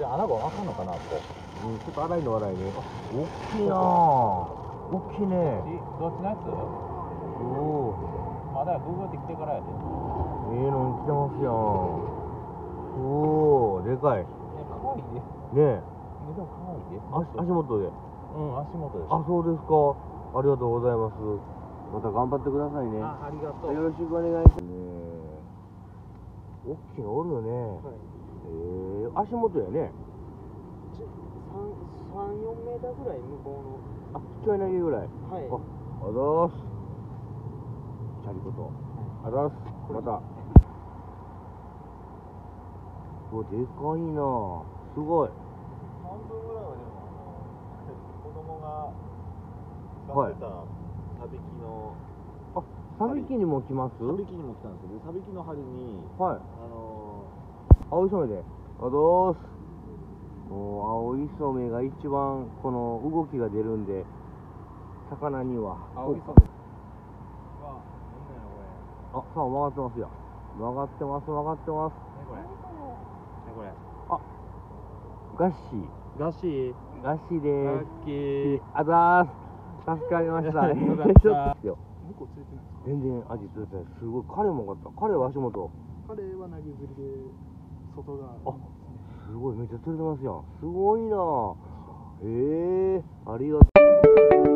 穴が開かんのかな、こちょっと荒いの荒いね。 う。大きいなぁ。大きいね。 どっちのやつ？ おお。 まだググってきてからやで。 の来てますやん。おお、でかい。 かわいいで。 ねえ。 でもかわいいで。 足元で。 うん、足元でしょ。 あ、そうですか。ありがとうございます。また頑張ってくださいね。 ありがとう。 よろしくお願いします。大きいのおるよね。足元やね。 3、4メーターぐらい向こうの。 あ、ちょい投げぐらい。 はい。 あざーす。チャリコと。あざーす。また。うわ、でかいなぁ。すごい。 半分ぐらいはでも子供がはい使ってたサビキの、 あ、サビキにも来ます？ サビキにも来たんですよ。でサビキの針にはい。青い染めで。あどうす。もう青い染めが一番この動きが出るんで、魚には。 青い染め。 あ、さあ曲がってますよ。曲がってます、曲がってます。 これ。これ。 あ、ガッシー。 ガシー。 ガッシーでーす。 ラッキー。 あざーす。助かりましたね。 よかったちょっとよ。 向こうついてるんですか？ 全然味ついてない。すごい。彼もよかった。彼は足元。 彼は投げ釣りで外側。 あ、すごい。めっちゃ釣れてますやん。すごいなぁ。ありがとう。